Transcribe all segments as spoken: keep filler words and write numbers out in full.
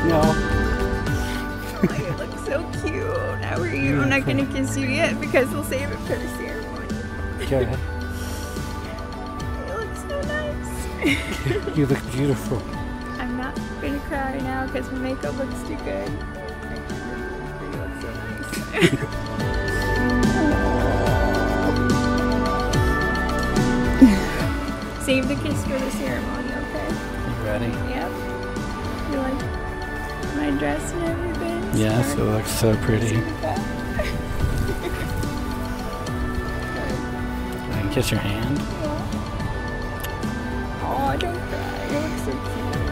No. Oh, you look so cute. How are you? I'm not gonna kiss you yet because we'll save it for the ceremony. Okay. You look so nice. You look beautiful. I'm not gonna cry now because my makeup looks too good. You look so nice. Save the kiss for the ceremony, okay? You ready? Yep. You like my dress and everything? Yes, it looks so pretty. I can kiss your hand. Oh, don't cry. You look so cute.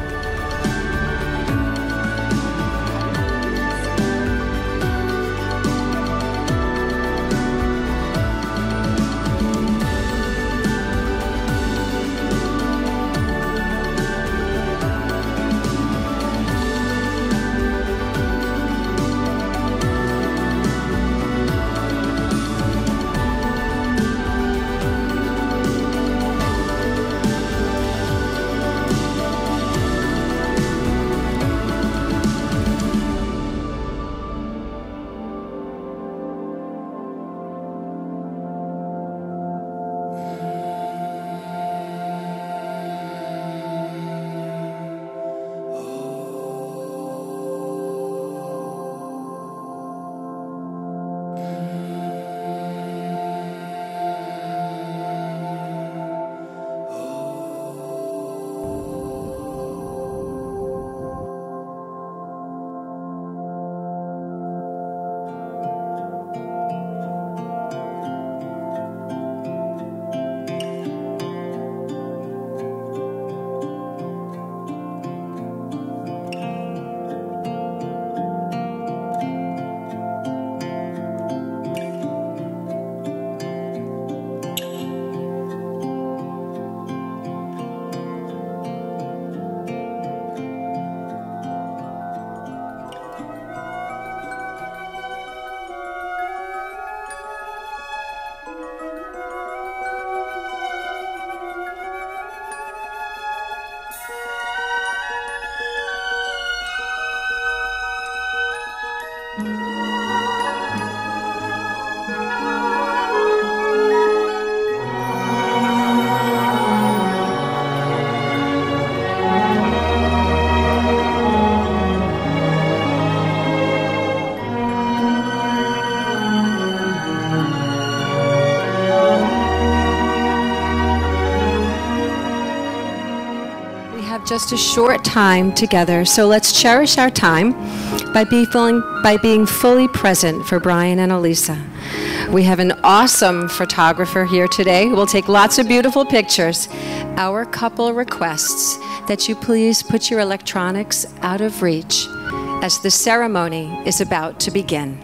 Just a short time together, so let's cherish our time by, be feeling, by being fully present for Brian and Elisa. We have an awesome photographer here today who will take lots of beautiful pictures. Our couple requests that you please put your electronics out of reach as the ceremony is about to begin.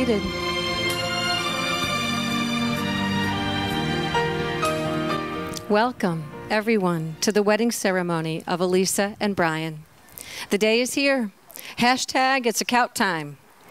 seated. Welcome, everyone, to the wedding ceremony of Elisa and Brian. The day is here. Hashtag it's account time.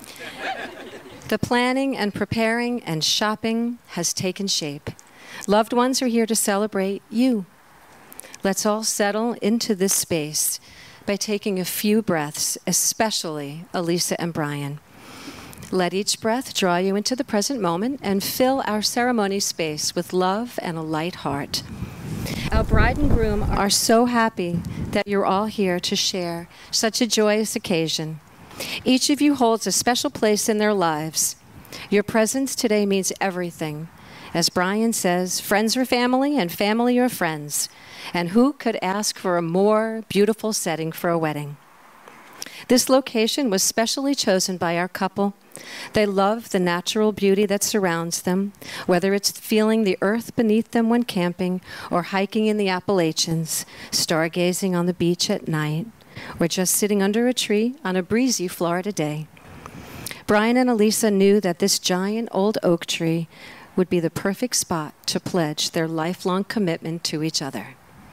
The planning and preparing and shopping has taken shape. Loved ones are here to celebrate you. Let's all settle into this space by taking a few breaths, especially Elisa and Brian. Let each breath draw you into the present moment and fill our ceremony space with love and a light heart. Our bride and groom are so happy that you're all here to share such a joyous occasion. Each of you holds a special place in their lives. Your presence today means everything. As Brian says, friends are family and family are friends. And who could ask for a more beautiful setting for a wedding? This location was specially chosen by our couple. They love the natural beauty that surrounds them, whether it's feeling the earth beneath them when camping or hiking in the Appalachians, stargazing on the beach at night, or just sitting under a tree on a breezy Florida day. Brian and Elisa knew that this giant old oak tree would be the perfect spot to pledge their lifelong commitment to each other.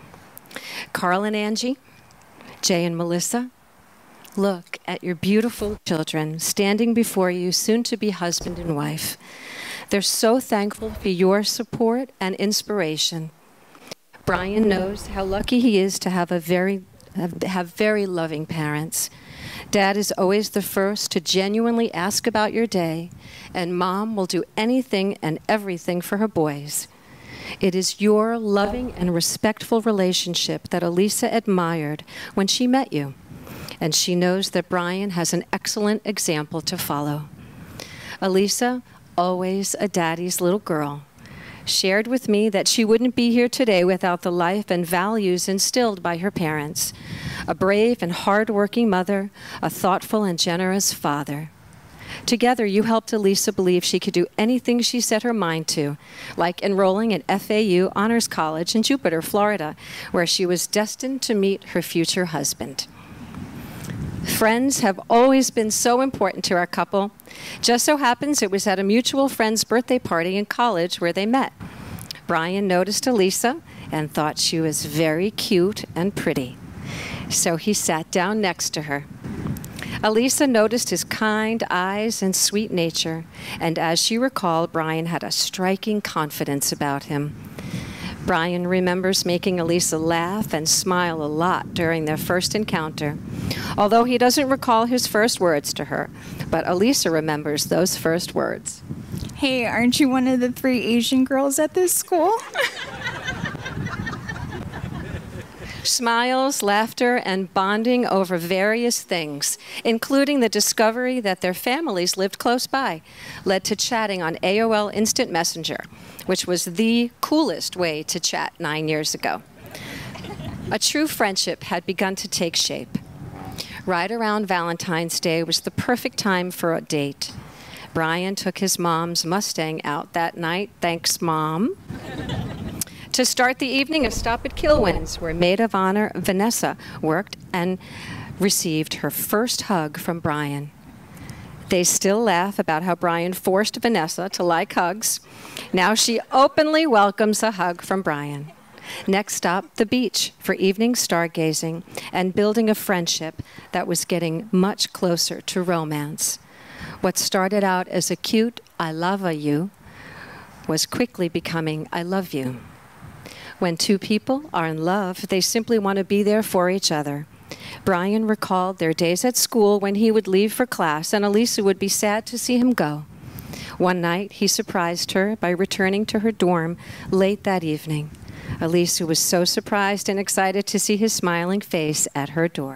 Carl and Angie, Jay and Melissa, look at your beautiful children standing before you, soon to be husband and wife. They're so thankful for your support and inspiration. Brian knows how lucky he is to have a very have, have very loving parents. Dad is always the first to genuinely ask about your day, and Mom will do anything and everything for her boys. It is your loving and respectful relationship that Elisa admired when she met you. And she knows that Brian has an excellent example to follow. Elisa, always a daddy's little girl, shared with me that she wouldn't be here today without the life and values instilled by her parents. A brave and hard-working mother, a thoughtful and generous father. Together, you helped Elisa believe she could do anything she set her mind to, like enrolling at F A U Honors College in Jupiter, Florida, where she was destined to meet her future husband. Friends have always been so important to our couple. Just so happens it was at a mutual friend's birthday party in college where they met. Brian noticed Elisa and thought she was very cute and pretty. So he sat down next to her. Elisa noticed his kind eyes and sweet nature, and as she recalled, Brian had a striking confidence about him. Brian remembers making Elisa laugh and smile a lot during their first encounter, although he doesn't recall his first words to her, but Elisa remembers those first words. Hey, aren't you one of the three Asian girls at this school? Smiles, laughter, and bonding over various things, including the discovery that their families lived close by, led to chatting on A O L Instant Messenger, which was the coolest way to chat nine years ago. A true friendship had begun to take shape. Right around Valentine's Day was the perfect time for a date. Brian took his mom's Mustang out that night, thanks, Mom. To start the evening, a stop at Kilwins, where maid of honor Vanessa worked and received her first hug from Brian. They still laugh about how Brian forced Vanessa to like hugs. Now she openly welcomes a hug from Brian. Next stop, the beach for evening stargazing and building a friendship that was getting much closer to romance. What started out as a cute "I love a you" was quickly becoming "I love you." When two people are in love, they simply want to be there for each other. Brian recalled their days at school when he would leave for class and Elisa would be sad to see him go. One night, he surprised her by returning to her dorm late that evening. Elisa was so surprised and excited to see his smiling face at her door.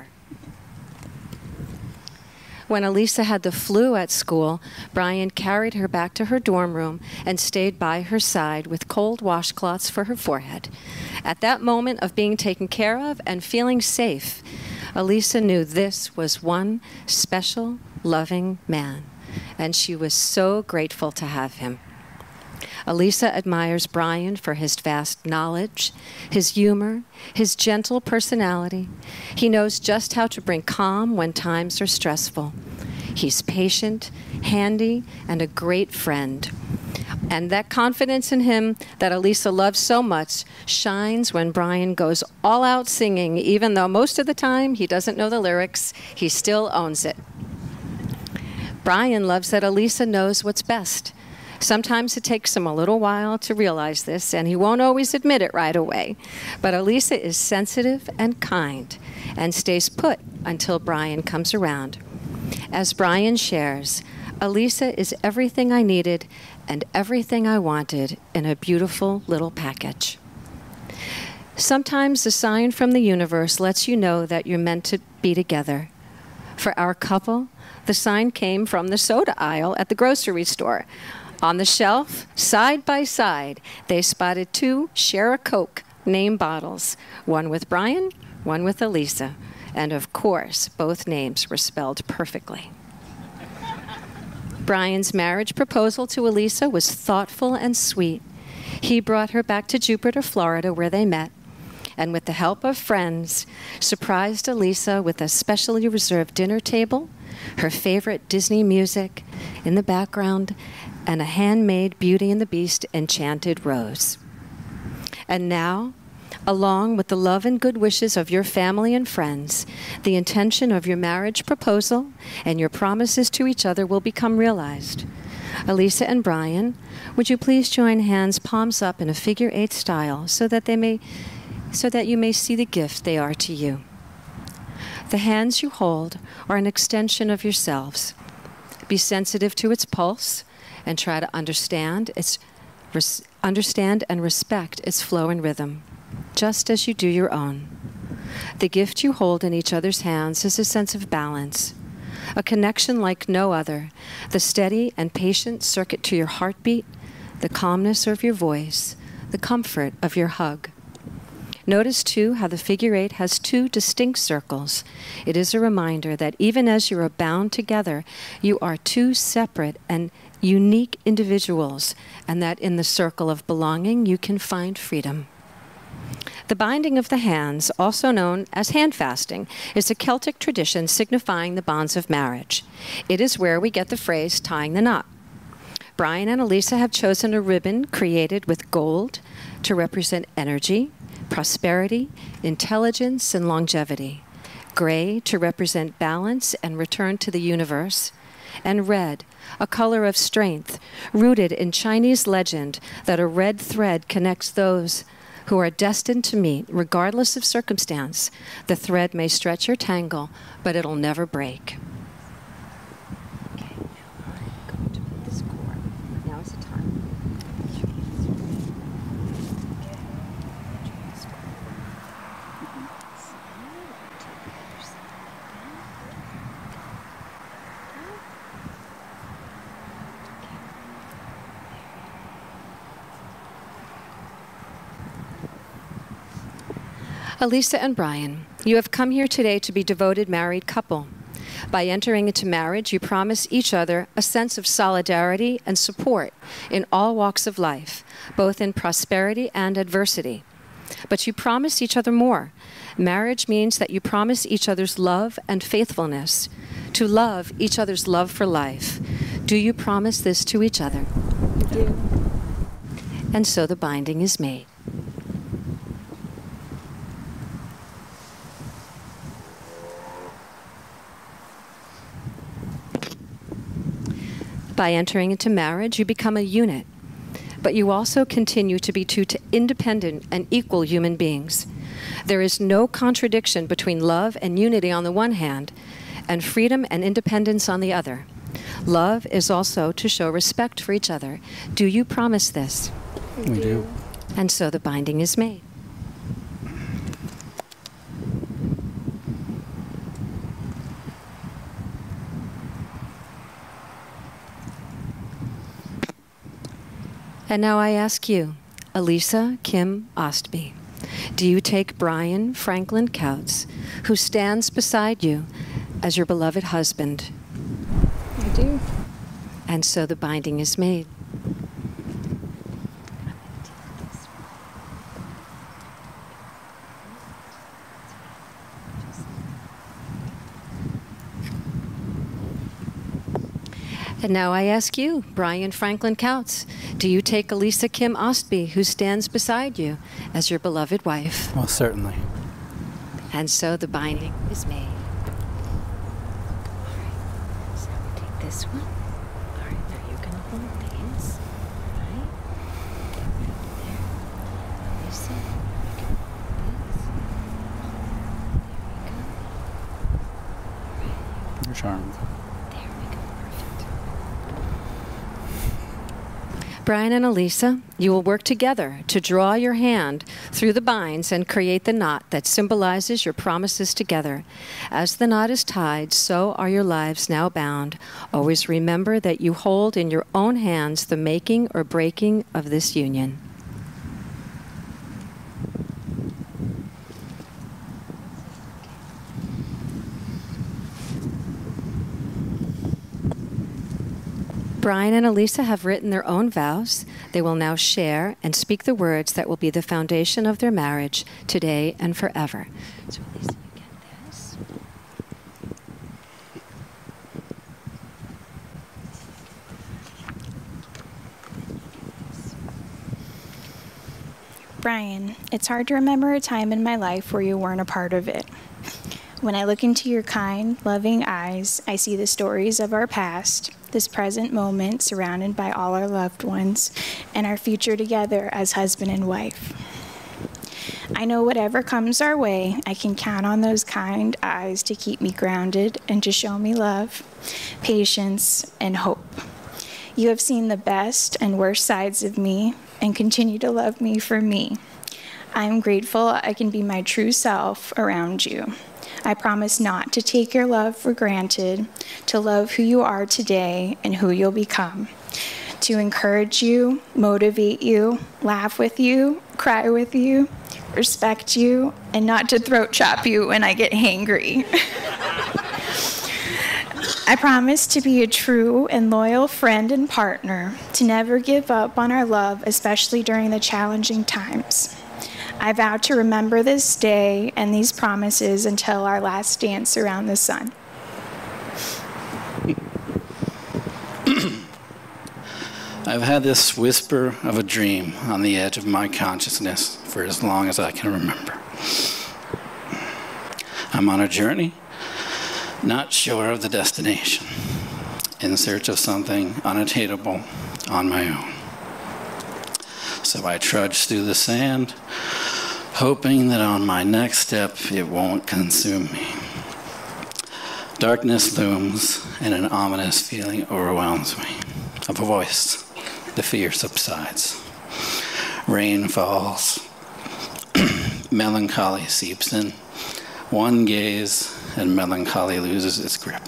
When Elisa had the flu at school, Brian carried her back to her dorm room and stayed by her side with cold washcloths for her forehead. At that moment of being taken care of and feeling safe, Elisa knew this was one special, loving man, and she was so grateful to have him. Elisa admires Brian for his vast knowledge, his humor, his gentle personality. He knows just how to bring calm when times are stressful. He's patient, handy, and a great friend. And that confidence in him that Elisa loves so much shines when Brian goes all out singing, even though most of the time he doesn't know the lyrics, he still owns it. Brian loves that Elisa knows what's best. Sometimes it takes him a little while to realize this, and he won't always admit it right away. But Elisa is sensitive and kind and stays put until Brian comes around. As Brian shares, Elisa is everything I needed and everything I wanted in a beautiful little package. Sometimes a sign from the universe lets you know that you're meant to be together. For our couple, the sign came from the soda aisle at the grocery store. On the shelf, side by side, they spotted two Share a Coke name bottles, one with Brian, one with Elisa. And of course, both names were spelled perfectly. Brian's marriage proposal to Elisa was thoughtful and sweet. He brought her back to Jupiter, Florida, where they met, and with the help of friends, surprised Elisa with a specially reserved dinner table, her favorite Disney music in the background, and a handmade Beauty and the Beast enchanted rose. And now, along with the love and good wishes of your family and friends, the intention of your marriage proposal and your promises to each other will become realized. Elisa and Brian, would you please join hands, palms up in a figure eight style, so that they may, so that you may see the gift they are to you. The hands you hold are an extension of yourselves. Be sensitive to its pulse and try to understand its res- understand and respect its flow and rhythm, just as you do your own. The gift you hold in each other's hands is a sense of balance, a connection like no other, the steady and patient circuit to your heartbeat, the calmness of your voice, the comfort of your hug. Notice, too, how the figure eight has two distinct circles. It is a reminder that even as you are bound together, you are two separate and unique individuals, and that in the circle of belonging, you can find freedom. The binding of the hands, also known as hand fasting, is a Celtic tradition signifying the bonds of marriage. It is where we get the phrase tying the knot. Brian and Elisa have chosen a ribbon created with gold to represent energy, prosperity, intelligence, and longevity, gray to represent balance and return to the universe, and red, a color of strength, rooted in Chinese legend that a red thread connects those who are destined to meet, regardless of circumstance. The thread may stretch or tangle, but it'll never break. Okay, now I'm going to put this cord. Now is the time. Elisa and Brian, you have come here today to be devoted married couple. By entering into marriage, you promise each other a sense of solidarity and support in all walks of life, both in prosperity and adversity. But you promise each other more. Marriage means that you promise each other's love and faithfulness, to love each other's love for life. Do you promise this to each other? I do. And so the binding is made. By entering into marriage, you become a unit, but you also continue to be two independent and equal human beings. There is no contradiction between love and unity on the one hand, and freedom and independence on the other. Love is also to show respect for each other. Do you promise this? We do. And so the binding is made. And now I ask you, Elisa Kim Ostby, do you take Brian Franklin Kautz, who stands beside you, as your beloved husband? I do. And so the binding is made. And now I ask you, Brian Franklin Couts, do you take Elisa Kim Ostby, who stands beside you, as your beloved wife? Well, certainly. And so the binding is made. So we take this one. All right, now you're going to hold these. All right. There. Elisa, you can hold these. There we go. You're charmed. There we go. Perfect. Brian and Elisa, you will work together to draw your hand through the binds and create the knot that symbolizes your promises together. As the knot is tied, so are your lives now bound. Always remember that you hold in your own hands the making or breaking of this union. Brian and Elisa have written their own vows. They will now share and speak the words that will be the foundation of their marriage today and forever. So Elisa, you get this. Brian, it's hard to remember a time in my life where you weren't a part of it. When I look into your kind, loving eyes, I see the stories of our past, this present moment surrounded by all our loved ones, and our future together as husband and wife. I know whatever comes our way, I can count on those kind eyes to keep me grounded and to show me love, patience, and hope. You have seen the best and worst sides of me and continue to love me for me. I am grateful I can be my true self around you. I promise not to take your love for granted, to love who you are today and who you'll become, to encourage you, motivate you, laugh with you, cry with you, respect you, and not to throat chop you when I get hangry. I promise to be a true and loyal friend and partner, to never give up on our love, especially during the challenging times. I vow to remember this day and these promises until our last dance around the sun. I've had this whisper of a dream on the edge of my consciousness for as long as I can remember. I'm on a journey, not sure of the destination, in search of something unattainable on my own. So I trudge through the sand, hoping that on my next step it won't consume me. Darkness looms and an ominous feeling overwhelms me. A voice, the fear subsides. Rain falls, melancholy seeps in. One gaze and melancholy loses its grip.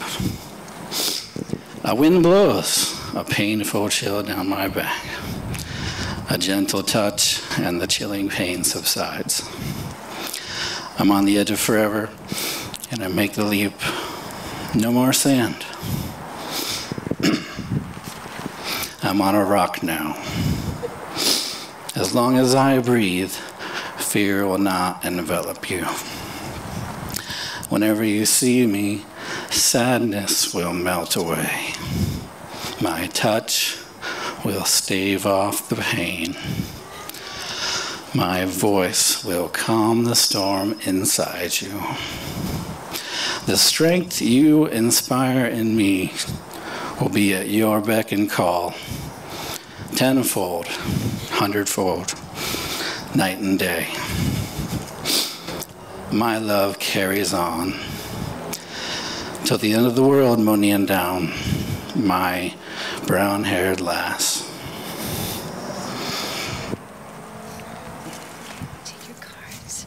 A wind blows, a painful chill down my back. A gentle touch, and the chilling pain subsides. I'm on the edge of forever, and I make the leap. No more sand. I'm on a rock now. As long as I breathe, fear will not envelop you. Whenever you see me, sadness will melt away. My touch will stave off the pain. My voice will calm the storm inside you. The strength you inspire in me will be at your beck and call, tenfold, hundredfold, night and day. My love carries on till the end of the world, Monian down, my brown-haired lass. Take your cards.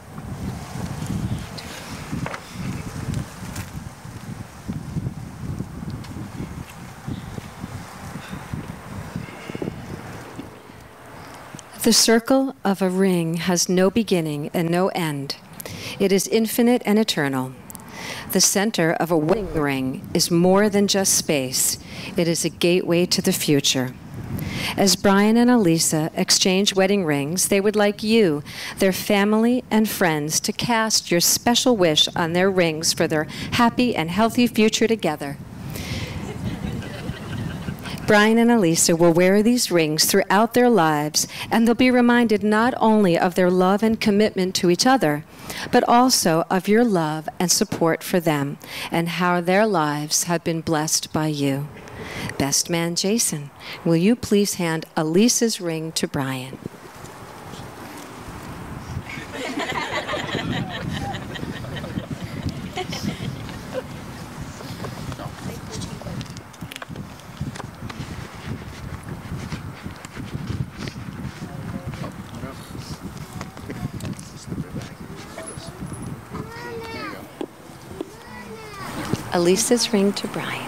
The circle of a ring has no beginning and no end. It is infinite and eternal. The center of a wedding ring is more than just space. It is a gateway to the future. As Brian and Elisa exchange wedding rings, they would like you, their family and friends, to cast your special wish on their rings for their happy and healthy future together. Brian and Elisa will wear these rings throughout their lives, and they'll be reminded not only of their love and commitment to each other, but also of your love and support for them and how their lives have been blessed by you. Best man Jason, will you please hand Elisa's ring to Brian? Elisa's ring to Brian.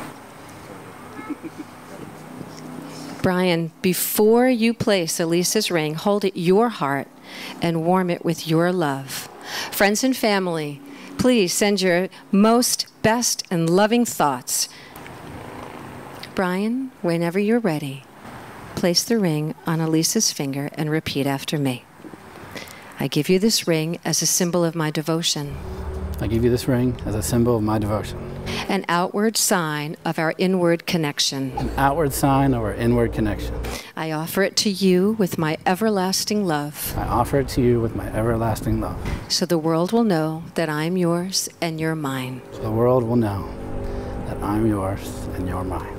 Brian, before you place Elisa's ring, hold it your heart and warm it with your love. Friends and family, please send your most best and loving thoughts. Brian, whenever you're ready, place the ring on Elisa's finger and repeat after me. I give you this ring as a symbol of my devotion. I give you this ring as a symbol of my devotion. An outward sign of our inward connection. An outward sign of our inward connection. I offer it to you with my everlasting love. I offer it to you with my everlasting love. So the world will know that I'm yours and you're mine. So the world will know that I'm yours and you're mine.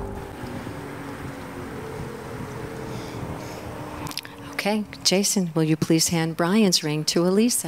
Okay, Jason, will you please hand Brian's ring to Elisa?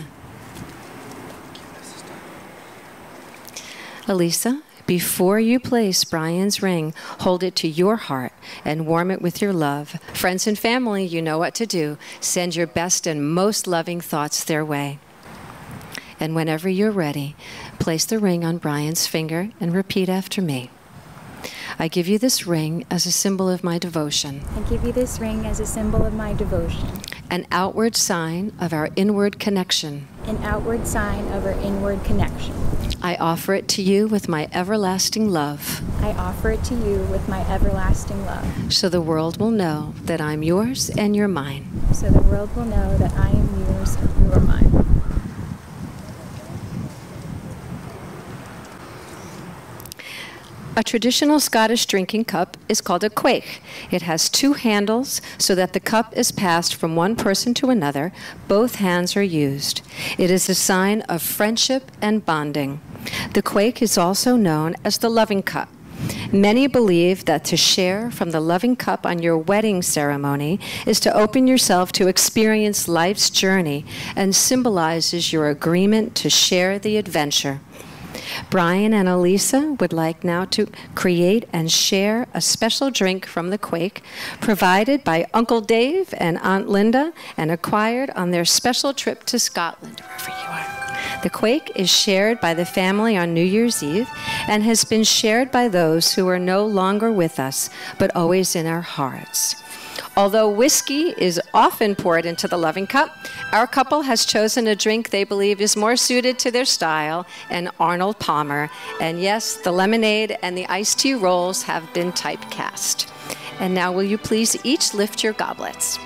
Elisa, before you place Brian's ring, hold it to your heart and warm it with your love. Friends and family, you know what to do. Send your best and most loving thoughts their way. And whenever you're ready, place the ring on Brian's finger and repeat after me. I give you this ring as a symbol of my devotion. I give you this ring as a symbol of my devotion. An outward sign of our inward connection. An outward sign of our inward connection. I offer it to you with my everlasting love. I offer it to you with my everlasting love. So the world will know that I'm yours and you're mine. So the world will know that I am yours and you are mine. A traditional Scottish drinking cup is called a quaich. It has two handles so that the cup is passed from one person to another. Both hands are used. It is a sign of friendship and bonding. The quaich is also known as the loving cup. Many believe that to share from the loving cup on your wedding ceremony is to open yourself to experience life's journey and symbolizes your agreement to share the adventure. Brian and Elisa would like now to create and share a special drink from the quaich provided by Uncle Dave and Aunt Linda and acquired on their special trip to Scotland, wherever you are. The quaich is shared by the family on New Year's Eve and has been shared by those who are no longer with us, but always in our hearts. Although whiskey is often poured into the loving cup, our couple has chosen a drink they believe is more suited to their style, an Arnold Palmer. And yes, the lemonade and the iced tea rolls have been typecast. And now will you please each lift your goblets.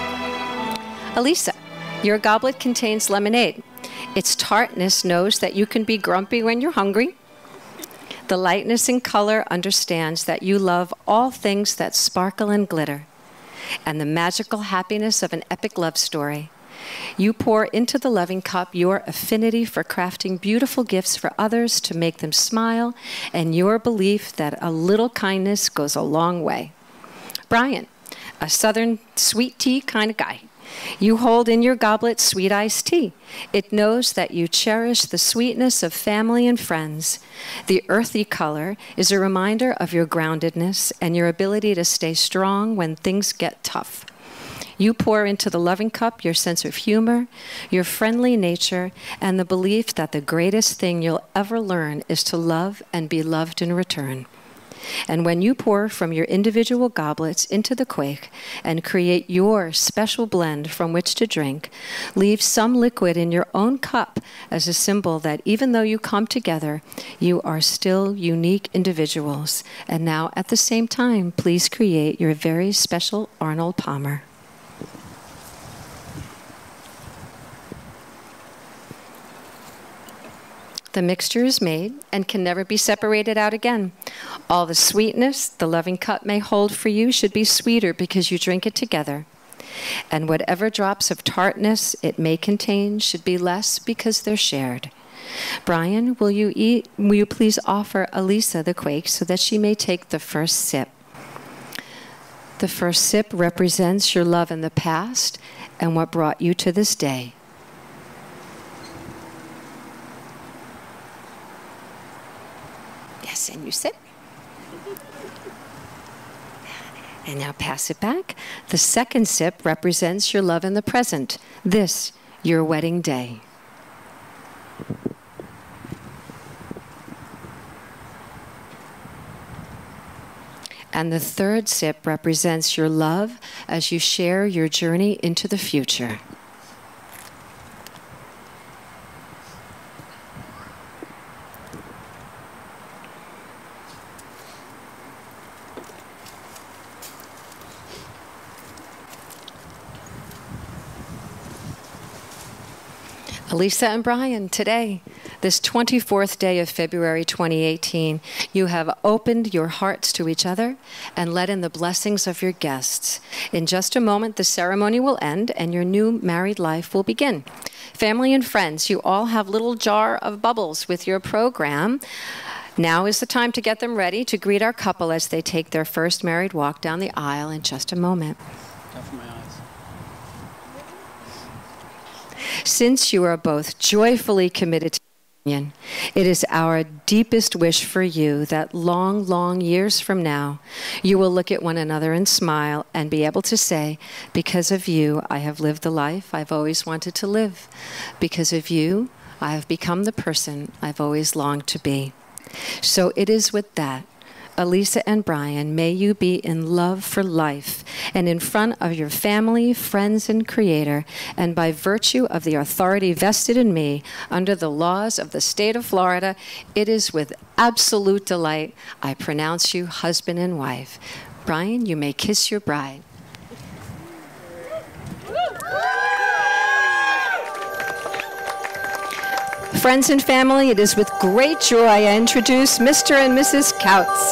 Elisa, your goblet contains lemonade. Its tartness knows that you can be grumpy when you're hungry. The lightness in color understands that you love all things that sparkle and glitter, and the magical happiness of an epic love story. You pour into the loving cup your affinity for crafting beautiful gifts for others to make them smile, and your belief that a little kindness goes a long way. Brian, a southern sweet tea kind of guy. You hold in your goblet sweet iced tea. It knows that you cherish the sweetness of family and friends. The earthy color is a reminder of your groundedness and your ability to stay strong when things get tough. You pour into the loving cup your sense of humor, your friendly nature, and the belief that the greatest thing you'll ever learn is to love and be loved in return. And when you pour from your individual goblets into the quaich and create your special blend from which to drink, leave some liquid in your own cup as a symbol that even though you come together, you are still unique individuals. And now, at the same time, please create your very special Arnold Palmer. The mixture is made and can never be separated out again. All the sweetness the loving cup may hold for you should be sweeter because you drink it together. And whatever drops of tartness it may contain should be less because they're shared. Brian, will you eat, will you please offer Elisa the quake so that she may take the first sip? The first sip represents your love in the past and what brought you to this day. Yes, and you sip. And now pass it back. The second sip represents your love in the present. This, your wedding day. And the third sip represents your love as you share your journey into the future. Elisa and Brian, today, this twenty-fourth day of February twenty eighteen, you have opened your hearts to each other and let in the blessings of your guests. In just a moment, the ceremony will end and your new married life will begin. Family and friends, you all have little jar of bubbles with your program. Now is the time to get them ready to greet our couple as they take their first married walk down the aisle in just a moment. Since you are both joyfully committed to union, it is our deepest wish for you that long, long years from now, you will look at one another and smile and be able to say, because of you, I have lived the life I've always wanted to live. Because of you, I have become the person I've always longed to be. So it is with that, Elisa and Brian, may you be in love for life and in front of your family, friends, and Creator, and by virtue of the authority vested in me under the laws of the state of Florida, it is with absolute delight I pronounce you husband and wife. Brian, you may kiss your bride. Friends and family, it is with great joy I introduce Mister and Missus Kautz.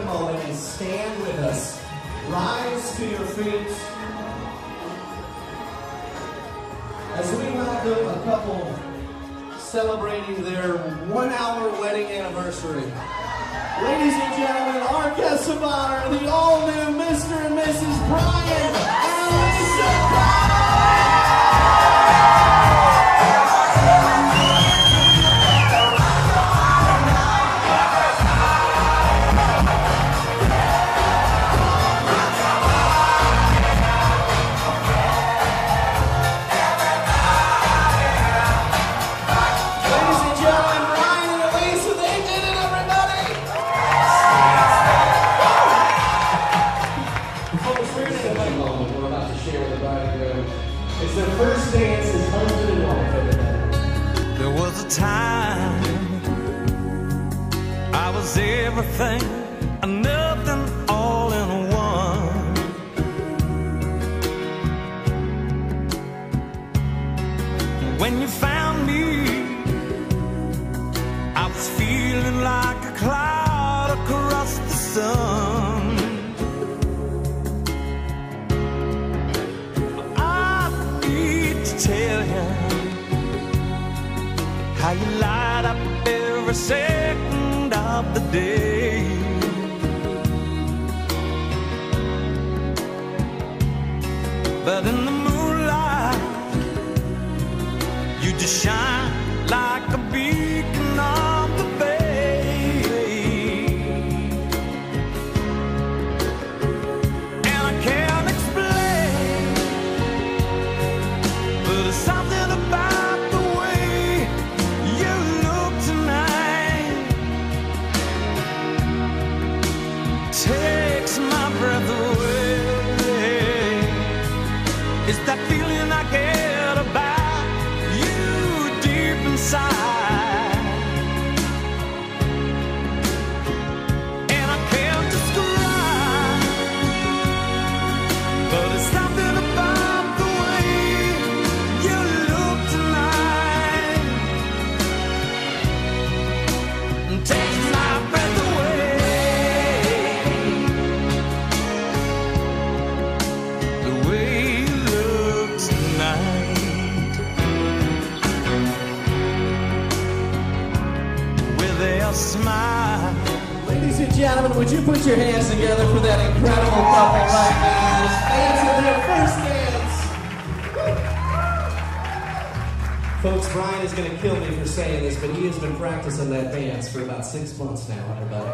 moment and stand with us. Rise to your feet. As we welcome a couple celebrating their one-hour wedding anniversary. Ladies and gentlemen, our guests of honor, the all-new Mister and Missus Brian and Alicia. Everything and nothing all in one. When you found me, I was feeling like a cloud across the sun. I need to tell you how you light up every second of the day. But in the moonlight, you just shine like a beacon on the bay. And I can't explain, but there's something about the way you look tonight takes my breath away. It's that feeling I get about you deep inside, and I can't describe, but it's something about the way you look tonight and takes my breath away. The way smile. Ladies and gentlemen, would you put your hands together for that incredible couple right now? Dance their first dance. Folks, Brian is going to kill me for saying this, but he has been practicing that dance for about six months now, everybody.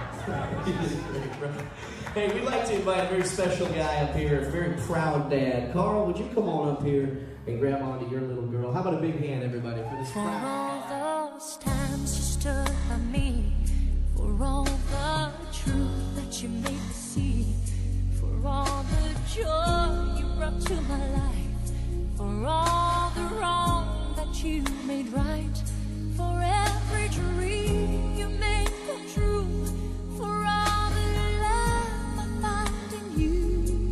Hey, we'd like to invite a very special guy up here, a very proud dad. Carl, would you come on up here and grab onto your little girl? How about a big hand, everybody, for this proud... For all those times you stood by me, for all the truth that you made me see, for all the joy you brought to my life, for all the wrong that you made right, for every dream you made come true, for all the love I found in you,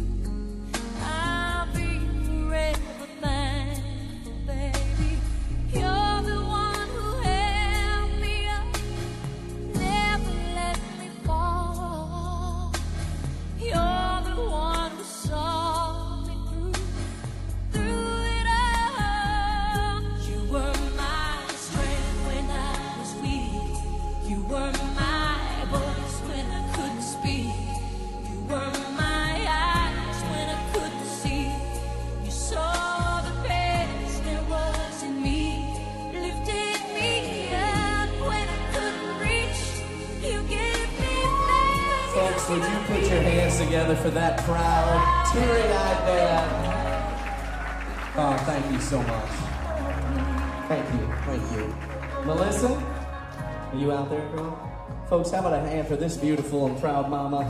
I'll be forever thankful, baby. You're the one who held me up, never let me fall. You're the one who saw me through, through it all. You were my strength when I was weak. You were my voice when I couldn't speak. You were my eyes when I couldn't see. You saw the best there was in me, lifted me up when I couldn't reach. You gave me faith. Folks, would you put your hands together for that proud, teary-eyed dad? Oh, thank you so much. Thank you, thank you. Melissa, are you out there, girl? Folks, how about a hand for this beautiful and proud mama?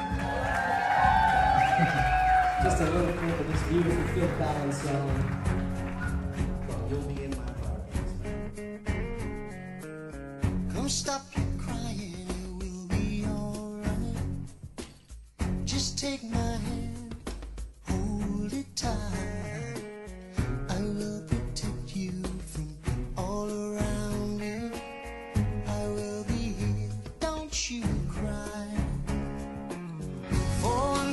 Just a little clip of this beautiful Phil Collins song. You'll be in my heart. Come stop your crying, it will be alright. Just take my hand, hold it tight. I will protect you from all around you. I will be here, don't you cry.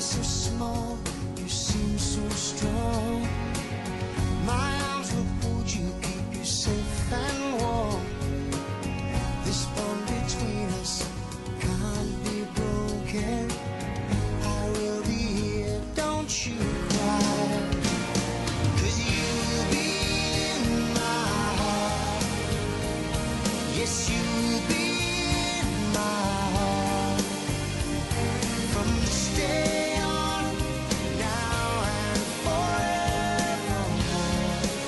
so small, you seem so strong. My arms will hold you, keep you safe and warm. This bond between us can't be broken. I will be here, don't you cry. 'Cause you'll be in my heart. Yes, you'll be in my heart. From this day on, now and forevermore.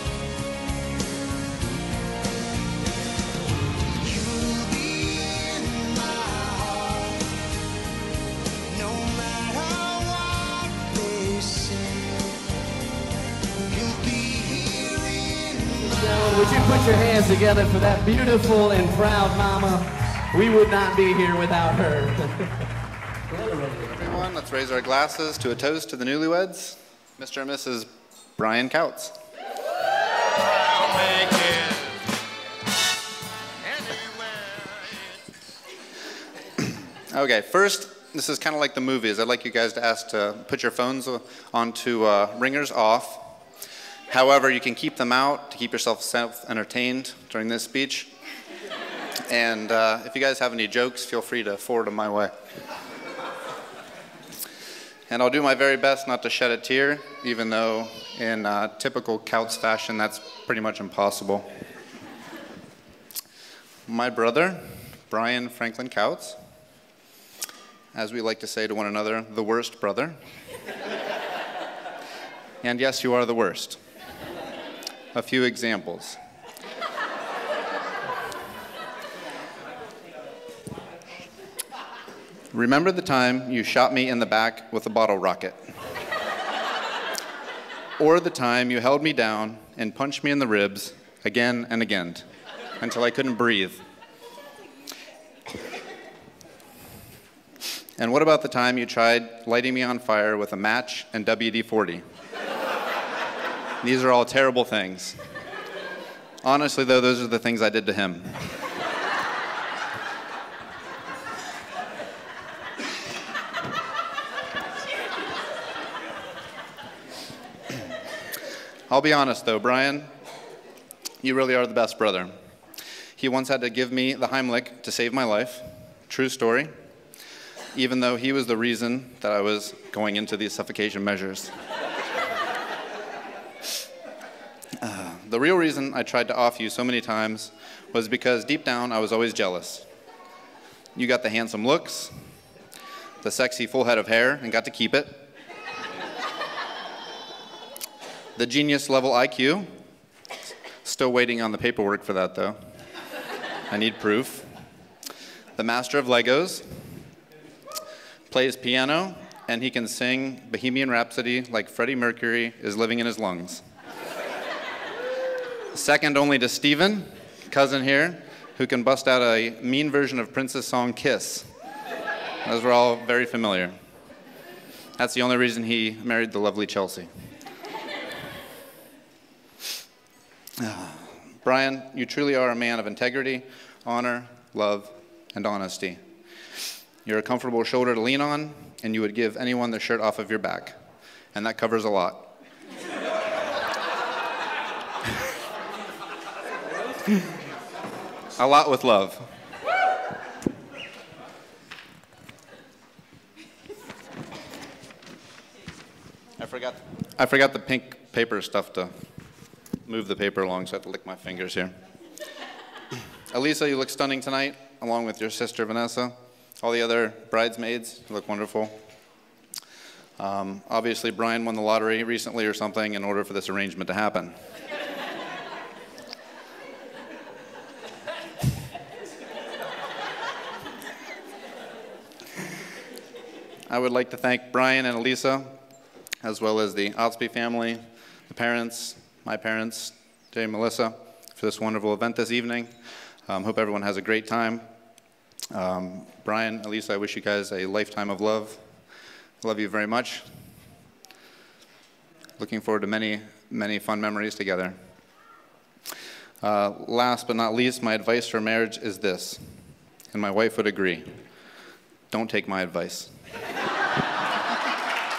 You'll be in my heart. No matter what they say. You'll be here in my Now, would you put your hands together for that beautiful and proud mama? We would not be here without her. Everyone, let's raise our glasses to a toast to the newlyweds, Mister and Missus Brian Couts. Okay, first, this is kind of like the movies. I'd like you guys to ask to put your phones onto uh, ringers off. However, you can keep them out to keep yourself self-entertained during this speech. And uh, if you guys have any jokes, feel free to forward them my way. And I'll do my very best not to shed a tear, even though in uh, typical Couts fashion, that's pretty much impossible. My brother, Brian Franklin Couts, as we like to say to one another, the worst brother. And yes, you are the worst. A few examples. Remember the time you shot me in the back with a bottle rocket? Or the time you held me down and punched me in the ribs again and again until I couldn't breathe? And what about the time you tried lighting me on fire with a match and W D forty? These are all terrible things. Honestly, though, those are the things I did to him. I'll be honest, though, Brian, you really are the best brother. He once had to give me the Heimlich to save my life. True story. Even though he was the reason that I was going into these suffocation measures. Uh, the real reason I tried to off you so many times was because deep down I was always jealous. You got the handsome looks, the sexy full head of hair, and got to keep it. The genius level I Q. Still waiting on the paperwork for that, though. I need proof. The master of Legos. Plays piano, and he can sing Bohemian Rhapsody like Freddie Mercury is living in his lungs. Second only to Steven, cousin here, who can bust out a mean version of Prince's song Kiss. Those were all very familiar. That's the only reason he married the lovely Chelsea. Brian, you truly are a man of integrity, honor, love, and honesty. You're a comfortable shoulder to lean on, and you would give anyone their shirt off of your back. And that covers a lot. A lot with love. I forgot, I forgot the pink paper stuff to move the paper along, so I have to lick my fingers here. Elisa, you look stunning tonight, along with your sister Vanessa. All the other bridesmaids look wonderful. Um, obviously, Brian won the lottery recently or something in order for this arrangement to happen. I would like to thank Brian and Elisa, as well as the Otsby family, the parents, my parents, Jay and Melissa, for this wonderful event this evening. Um, hope everyone has a great time. Um, Brian, Elisa, I wish you guys a lifetime of love. Love you very much. Looking forward to many, many fun memories together. Uh, last but not least, my advice for marriage is this, and my wife would agree. Don't take my advice.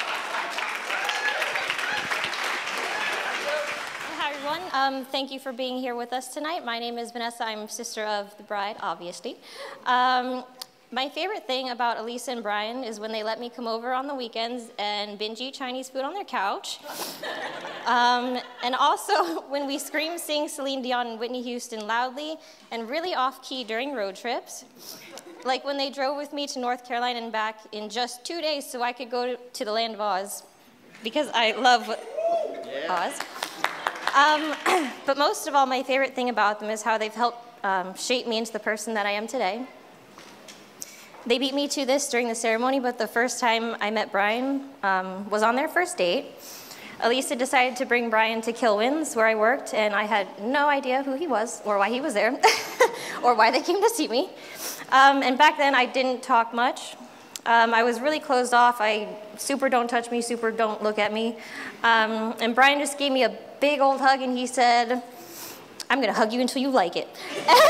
Um, thank you for being here with us tonight. My name is Vanessa. I'm sister of the bride, obviously. Um, my favorite thing about Elisa and Brian is when they let me come over on the weekends and binge eat Chinese food on their couch. Um, and also when we scream, sing Celine Dion and Whitney Houston loudly and really off-key during road trips. Like when they drove with me to North Carolina and back in just two days so I could go to, to the land of Oz, because I love yeah. Oz. Um, but most of all, my favorite thing about them is how they've helped um, shape me into the person that I am today. They beat me to this during the ceremony, but the first time I met Brian um, was on their first date. Elisa decided to bring Brian to Kilwins, where I worked, and I had no idea who he was or why he was there or why they came to see me. Um, and back then, I didn't talk much. Um, I was really closed off. I super don't touch me, super don't look at me. Um, and Brian just gave me a big old hug, and he said, "I'm going to hug you until you like it."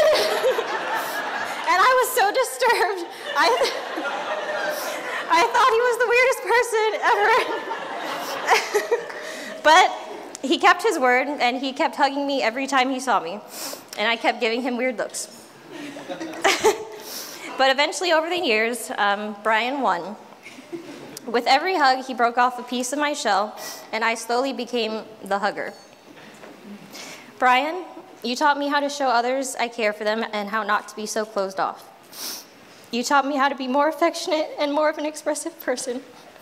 And I was so disturbed. I, I thought he was the weirdest person ever. But he kept his word, and he kept hugging me every time he saw me. And I kept giving him weird looks. But eventually, over the years, um, Brian won. With every hug, he broke off a piece of my shell, and I slowly became the hugger. Brian, you taught me how to show others I care for them and how not to be so closed off. You taught me how to be more affectionate and more of an expressive person.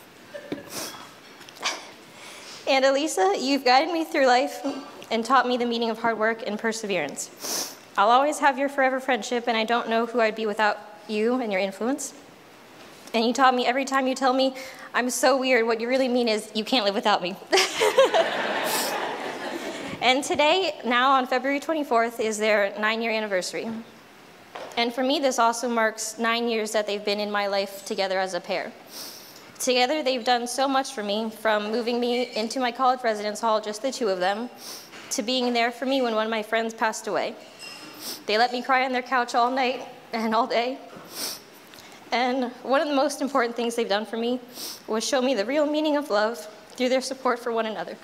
And Elisa, you've guided me through life and taught me the meaning of hard work and perseverance. I'll always have your forever friendship, and I don't know who I'd be without you and your influence. And you taught me every time you tell me, I'm so weird, what you really mean is you can't live without me. And today, now on February twenty-fourth, is their nine-year anniversary. And for me, this also marks nine years that they've been in my life together as a pair. Together, they've done so much for me, from moving me into my college residence hall, just the two of them, to being there for me when one of my friends passed away. They let me cry on their couch all night and all day. And one of the most important things they've done for me was show me the real meaning of love through their support for one another.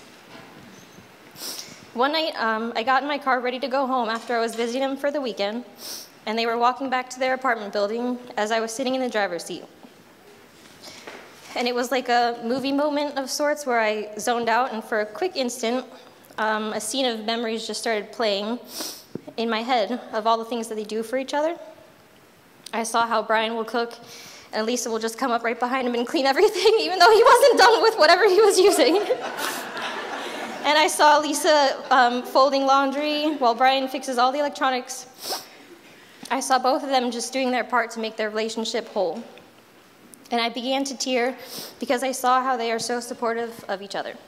One night, um, I got in my car ready to go home after I was visiting them for the weekend, and they were walking back to their apartment building as I was sitting in the driver's seat. And it was like a movie moment of sorts where I zoned out, and for a quick instant, um, a scene of memories just started playing in my head of all the things that they do for each other. I saw how Brian will cook, and Lisa will just come up right behind him and clean everything, even though he wasn't done with whatever he was using. And I saw Lisa um, folding laundry while Brian fixes all the electronics. I saw both of them just doing their part to make their relationship whole. And I began to tear because I saw how they are so supportive of each other.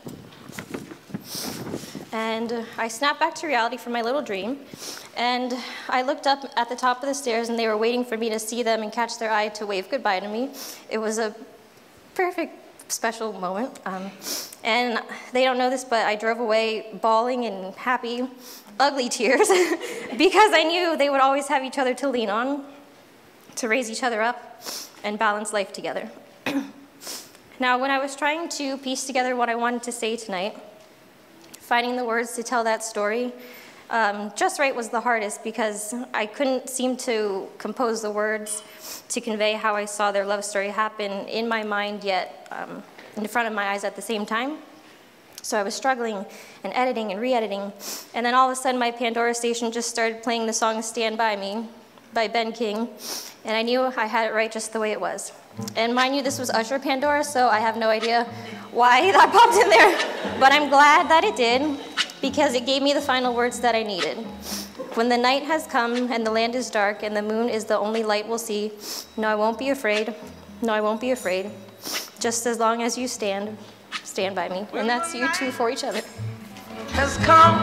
And I snapped back to reality from my little dream, and I looked up at the top of the stairs, and they were waiting for me to see them and catch their eye to wave goodbye to me. It was a perfect, special moment. Um, and they don't know this, but I drove away bawling and happy, ugly tears, because I knew they would always have each other to lean on, to raise each other up, and balance life together. Now, when I was trying to piece together what I wanted to say tonight, finding the words to tell that story um, just right was the hardest, because I couldn't seem to compose the words to convey how I saw their love story happen in my mind, yet um, in front of my eyes at the same time. So I was struggling and editing and re-editing, and then all of a sudden my Pandora station just started playing the song Stand By Me by Ben King, and I knew I had it right just the way it was. And mind you, this was Usher Pandora, so I have no idea why that popped in there, but I'm glad that it did, because it gave me the final words that I needed. When the night has come and the land is dark and the moon is the only light we'll see, no, I won't be afraid. No, I won't be afraid. Just as long as you stand, stand by me. And that's you two for each other. Has come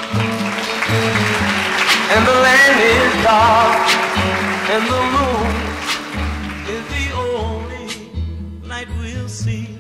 and the land is dark and the moon is the only light we'll see.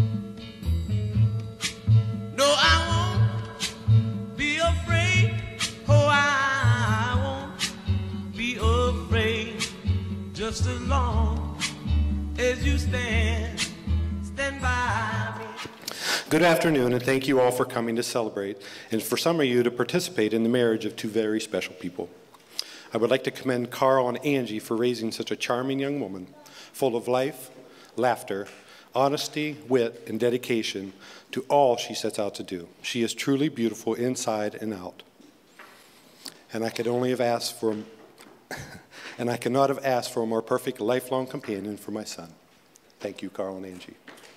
No, I won't be afraid. Oh, I won't be afraid. Just as long as you stand, stand by me. Good afternoon, and thank you all for coming to celebrate, and for some of you to participate in the marriage of two very special people. I would like to commend Carl and Angie for raising such a charming young woman, full of life, laughter, honesty, wit, and dedication to all she sets out to do. She is truly beautiful inside and out. And I could only have asked for, and I could not have asked for a more perfect lifelong companion for my son. Thank you, Carl and Angie.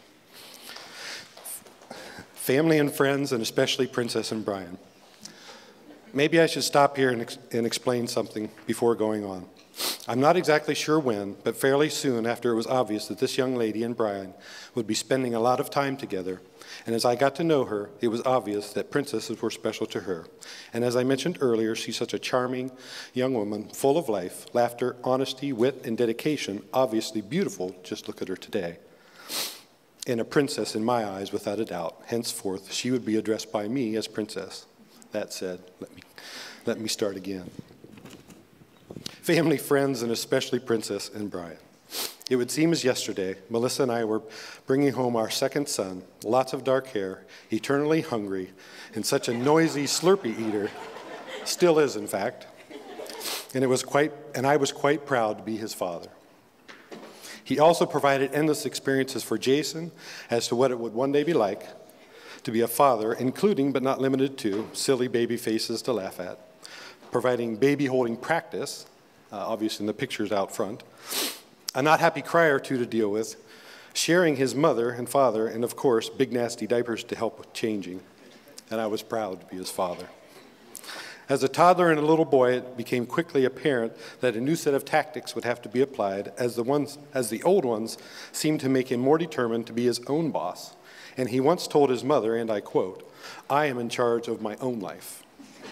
Family and friends, and especially Princess and Brian. Maybe I should stop here and, ex and explain something before going on. I'm not exactly sure when, but fairly soon after it was obvious that this young lady and Brian would be spending a lot of time together, and as I got to know her, it was obvious that princesses were special to her. And as I mentioned earlier, she's such a charming young woman, full of life, laughter, honesty, wit, and dedication, obviously beautiful, just look at her today. And a princess in my eyes, without a doubt. Henceforth, she would be addressed by me as princess. That said, let me, let me start again. Family, friends, and especially Princess and Brian. It would seem as yesterday, Melissa and I were bringing home our second son, lots of dark hair, eternally hungry, and such a noisy Slurpee eater, still is in fact, and, it was quite, and I was quite proud to be his father. He also provided endless experiences for Jason as to what it would one day be like to be a father, including but not limited to silly baby faces to laugh at, providing baby holding practice, uh, obviously in the pictures out front, a not happy cry or two to deal with, sharing his mother and father, and of course, big nasty diapers to help with changing. And I was proud to be his father. As a toddler and a little boy, it became quickly apparent that a new set of tactics would have to be applied, as the, ones, as the old ones seemed to make him more determined to be his own boss. And he once told his mother, and I quote, "I am in charge of my own life."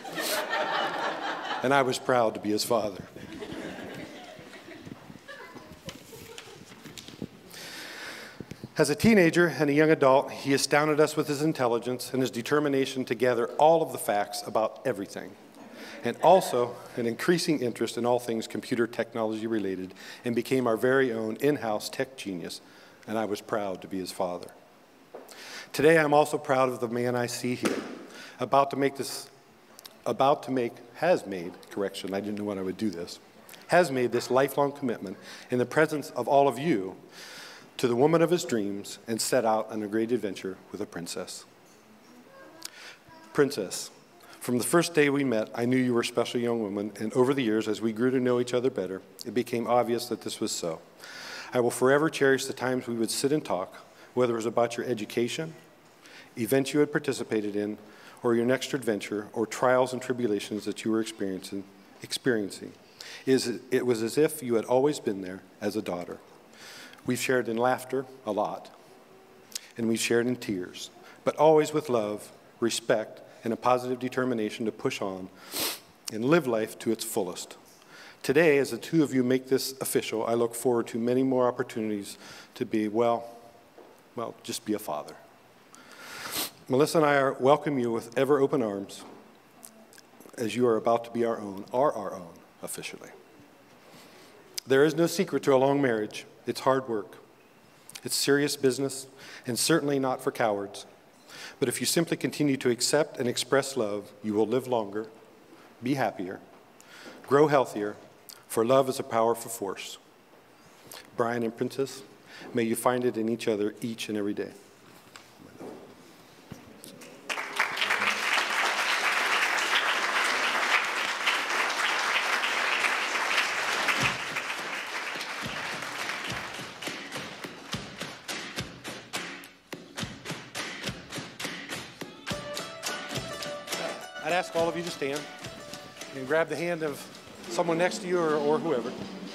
And I was proud to be his father. As a teenager and a young adult, he astounded us with his intelligence and his determination to gather all of the facts about everything, and also an increasing interest in all things computer technology related, and became our very own in-house tech genius, and I was proud to be his father. Today, I'm also proud of the man I see here, about to make this, about to make, has made, correction, I didn't know when I would do this, has made this lifelong commitment in the presence of all of you to the woman of his dreams and set out on a great adventure with a princess. Princess, from the first day we met, I knew you were a special young woman, and over the years, as we grew to know each other better, it became obvious that this was so. I will forever cherish the times we would sit and talk, whether it was about your education, events you had participated in, or your next adventure, or trials and tribulations that you were experiencing. experiencing. It was as if you had always been there as a daughter. We've shared in laughter a lot, and we've shared in tears, but always with love, respect, and a positive determination to push on and live life to its fullest. Today, as the two of you make this official, I look forward to many more opportunities to be, well, well, just be a father. Melissa and I are, welcome you with ever open arms as you are about to be our own, are our own, officially. There is no secret to a long marriage. It's hard work. It's serious business, and certainly not for cowards. But if you simply continue to accept and express love, you will live longer, be happier, grow healthier, for love is a powerful force. Brian and Princess, may you find it in each other each and every day. I'd ask all of you to stand and grab the hand of someone next to you or, or whoever.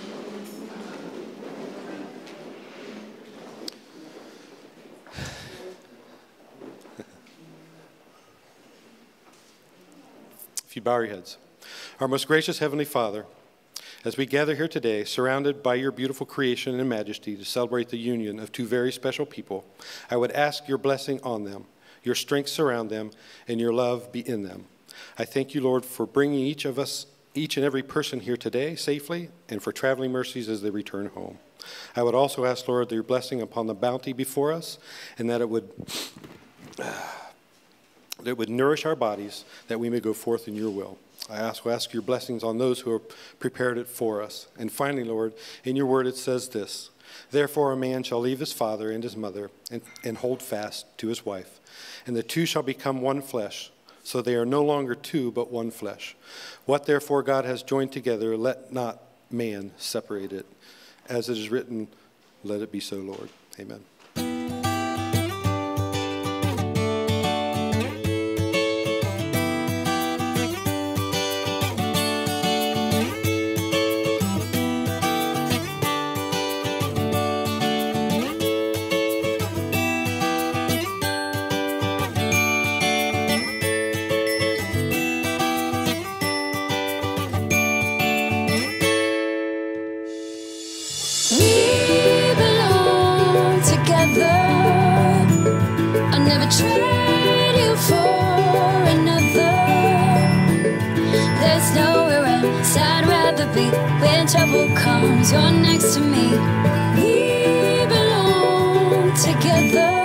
If you bow your heads. Our most gracious Heavenly Father, as we gather here today, surrounded by your beautiful creation and majesty to celebrate the union of two very special people, I would ask your blessing on them, your strength surround them, and your love be in them. I thank you, Lord, for bringing each of us, each and every person here today safely, and for traveling mercies as they return home. I would also ask, Lord, your blessing upon the bounty before us, and that it would that would nourish our bodies, that we may go forth in your will. I also ask your blessings on those who have prepared it for us. And finally, Lord, in your word it says this, therefore a man shall leave his father and his mother and, and hold fast to his wife, and the two shall become one flesh. So they are no longer two, but one flesh. What therefore God has joined together, let not man separate it. As it is written, let it be so, Lord. Amen. Trade you for another. There's nowhere else I'd rather be. When trouble comes, you're next to me. We belong together.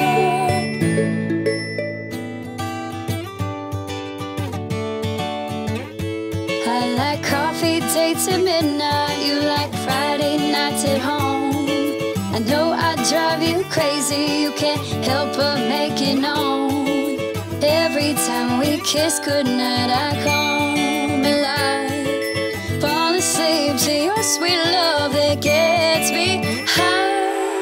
I like coffee dates at midnight. You like Friday nights at home. I know I drive you crazy, you can't help but make it known. Every time we kiss goodnight, I come alive. Fall asleep to your sweet love that gets me high.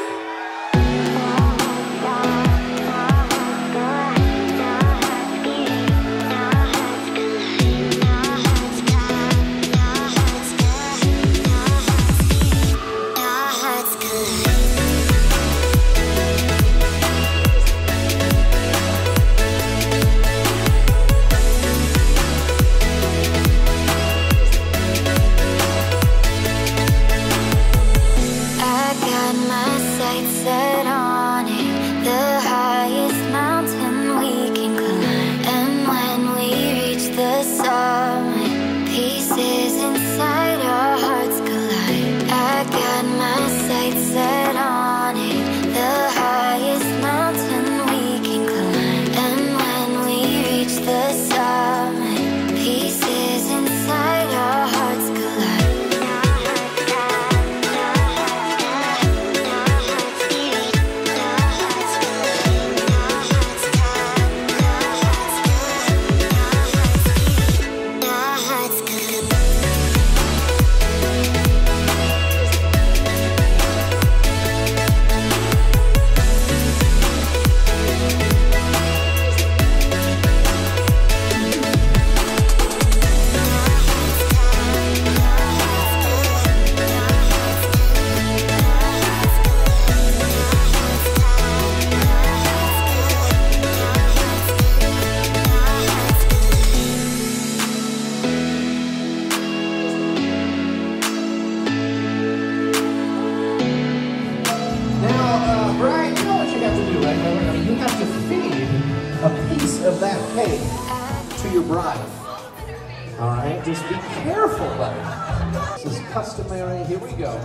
Just be careful, buddy. This is customary. Here we go.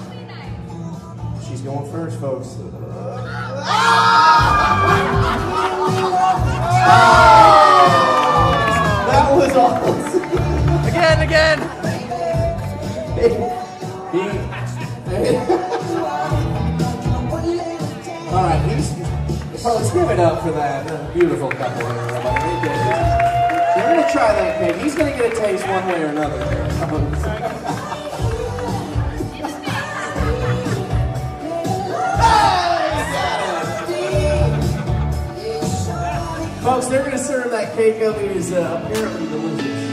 She's going first, folks. That was awesome. Again, again. All right, he's. So let's give it up for that uh, beautiful couple here, everybody. We're going to try that cake. He's going to get a taste one way or another. Folks, they're going to serve that cake up. It is uh, apparently delicious.